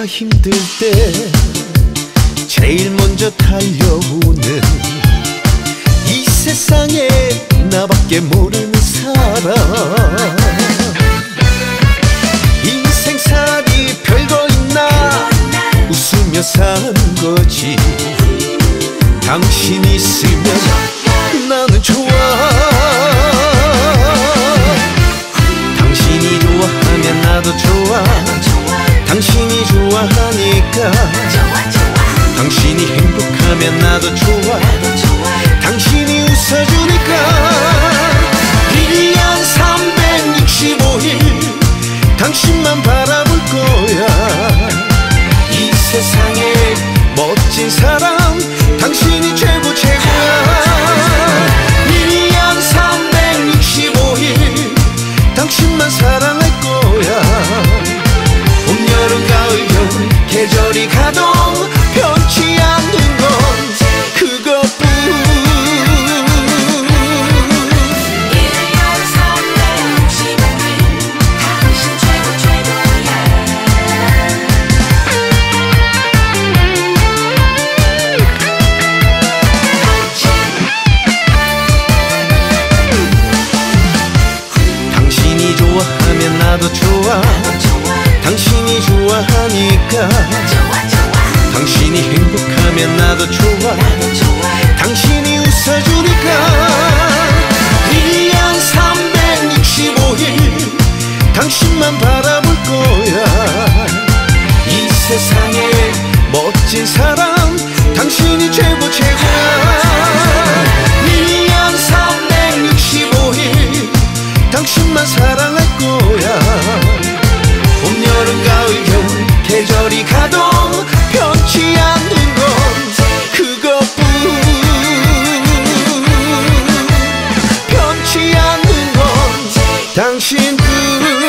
내가 힘들 때 제일 먼저 달려오는 이 세상에 나밖에 모르는 사람. 인생살이 별거 있나 웃으며 사는 거지. 당신 있으면 나는 좋아. 당신이 좋아하면 나도 좋아. 당신이 좋아하니까 당신이 행복하면 나도 좋아. 당신이 웃어주니까 1년 365일 당신만 바라볼 거야. 이 세상에 멋진 사람 당신이 최고 최고야. 1년 365일 당신만 사랑할 거야. 봄, 여름, 가을, 겨울 계절이 가도 변치 않는 건 그것뿐. 1년 365일 당신 최고 최고야. 당신이 좋아하면 나도 좋아. 당신이 좋아하니까 당신이 행복하면 나도 좋아. 당신이 웃어주니까 1년 365일 당신만 바라볼 거야. 이 세상에 멋진 사람 당신이 최고 최고야. 1년 365일 당신만 사랑할 거야. 봄, 여름, 가을, 겨울 계절이 가도 변치 않는 건 그것뿐. 변치 않는 건 당신뿐.